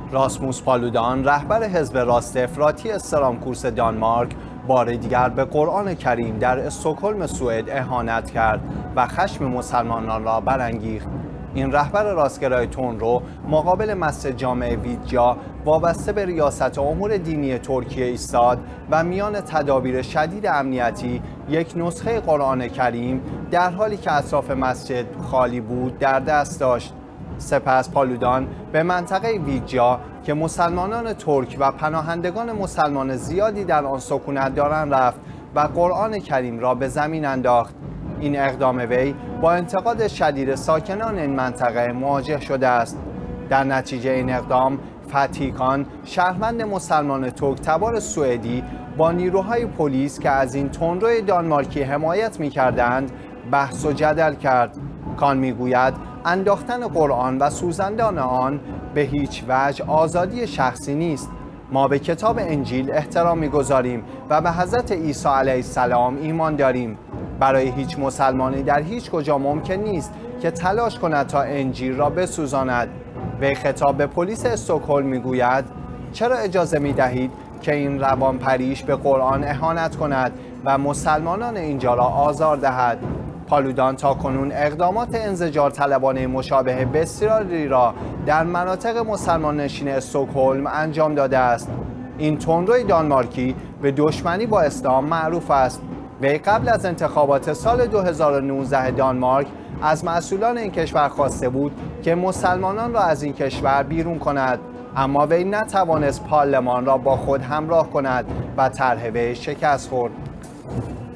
راسموس پالودان، رهبر حزب راست افراطی استرامکورس دانمارک، بار دیگر به قرآن کریم در استکهلم سوئد اهانت کرد و خشم مسلمانان را برانگیخت. این رهبر راستگرای تندرو مقابل مسجد جامع ویدجا وابسته به ریاست امور دینی ترکیه ایستاد و میان تدابیر شدید امنیتی یک نسخه قرآن کریم در حالی که اطراف مسجد خالی بود در دست داشت. سپس پالودان به منطقه ویدجا که مسلمانان ترک و پناهندگان مسلمان زیادی در آن سکونت دارند رفت و قرآن کریم را به زمین انداخت. این اقدام وی با انتقاد شدید ساکنان این منطقه مواجه شده است. در نتیجه این اقدام فتحیکان، شهروند مسلمان ترک تبار سوئدی با نیروهای پلیس که از این تندروی دانمارکی حمایت می‌کردند بحث و جدل کرد. کان میگوید انداختن قرآن و سوزاندن آن به هیچ وجه آزادی شخصی نیست. ما به کتاب انجیل احترام می‌گذاریم و به حضرت عیسی علیه السلام ایمان داریم. برای هیچ مسلمانی در هیچ کجا ممکن نیست که تلاش کند تا انجیل را بسوزاند. وی خطاب به پلیس استکهلم میگوید چرا اجازه می‌دهید که این روانپریش به قرآن اهانت کند و مسلمانان اینجا را آزار دهد؟ پالودان تاکنون اقدامات انزجار طلبانه مشابه بسیاری را در مناطق مسلمان نشین استکهلم انجام داده است. این تندروی دانمارکی به دشمنی با اسلام معروف است. وی قبل از انتخابات سال 2019 دانمارک از مسئولان این کشور خواسته بود که مسلمانان را از این کشور بیرون کند، اما وی نتوانست پارلمان را با خود همراه کند و طرح وی شکست خورد.